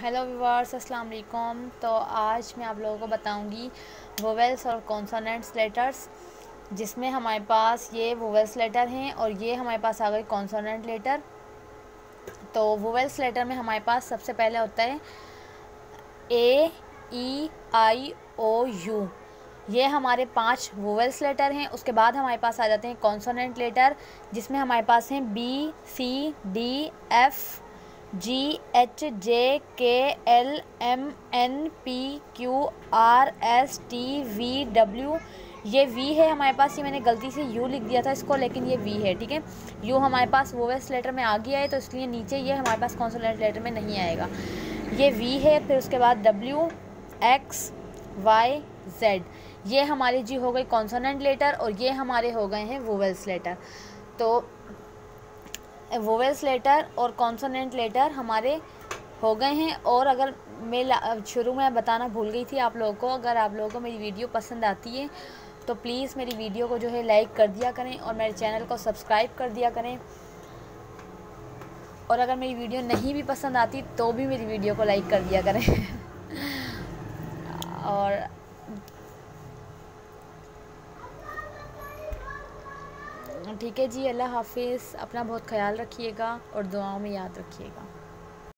Hello viewers, अस्सलाम वालेकुम। तो आज मैं आप लोगों को बताऊंगी वोवेल्स और कॉन्सोनेंट्स लेटर्स, जिसमें हमारे पास ये वोवेल्स लेटर हैं और ये हमारे पास आ गए कॉन्सोनेंट लेटर। तो वोवेल्स लेटर में हमारे पास सबसे पहले होता है ए, ई, आई, ओ, यू। ये हमारे 5 वोवेल्स लेटर हैं। उसके बाद हमारे पास आ जाते हैं कॉन्सोनेंट लेटर, जिसमें हमारे पास हैं B, C, D, F, G, H, J, K, L, M, N, P, Q, R, S, T, V, W. ये वी है हमारे पास, ये मैंने गलती से यू लिख दिया था इसको, लेकिन ये वी है, ठीक है। यू हमारे पास वोवेल्स लेटर में आ गया है, तो इसलिए नीचे ये हमारे पास कॉन्सोनेंट लेटर में नहीं आएगा। ये वी है, फिर उसके बाद डब्ल्यू, एक्स, वाई, जेड। ये हमारे जी हो गए कॉन्सोनेंट लेटर और ये हमारे हो गए हैं वोवेल्स लेटर। तो वोवेल्स लेटर और कॉन्सोनेंट लेटर हमारे हो गए हैं। और अगर मैं शुरू में बताना भूल गई थी आप लोगों को, अगर आप लोगों को मेरी वीडियो पसंद आती है तो प्लीज़ मेरी वीडियो को जो है लाइक कर दिया करें और मेरे चैनल को सब्सक्राइब कर दिया करें। और अगर मेरी वीडियो नहीं भी पसंद आती तो भी मेरी वीडियो को लाइक कर दिया करें। और ठीक है जी, अल्लाह हाफिज़। अपना बहुत ख्याल रखिएगा और दुआओं में याद रखिएगा।